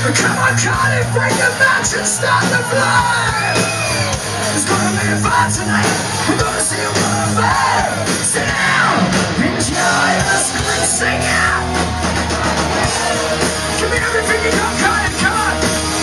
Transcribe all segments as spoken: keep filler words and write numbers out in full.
Come on, Cardi, bring the match and start the flame. It's gonna be a fight tonight. We're gonna see you burn. Sit down, enjoy the scream, sing out. Give me everything you got, Cardi, come on.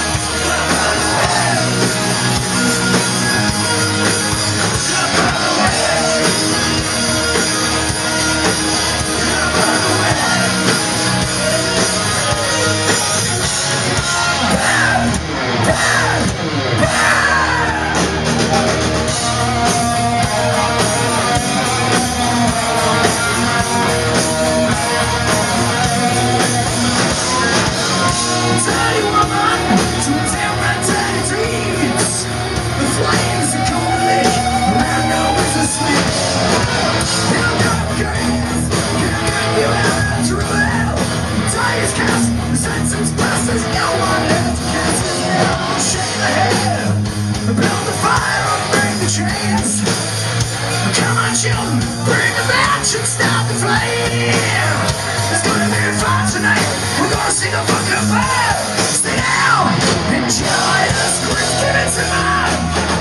Come on, children, bring the match and start the flame. It's gonna be a fight tonight. We're gonna sing a fucking fire. Stay down, enjoy the script, give it to mine.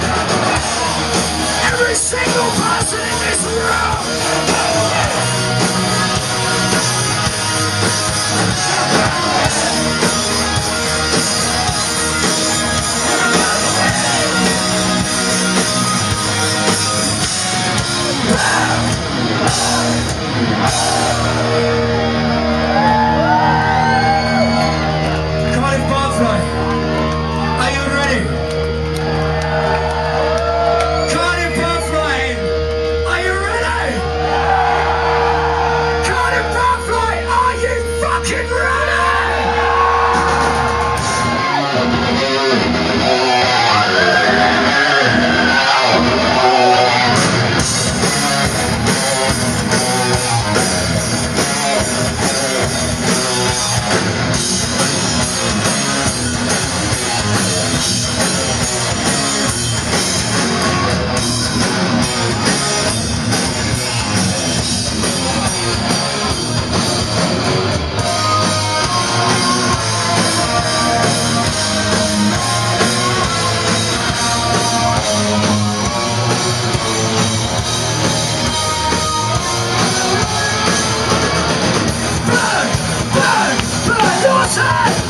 Every single person in this room. Cardiff Barfly, are you ready? Cardiff Barfly, are you ready? Cardiff Barfly, are you fucking ready? Burn! Burn! Burn! Your side!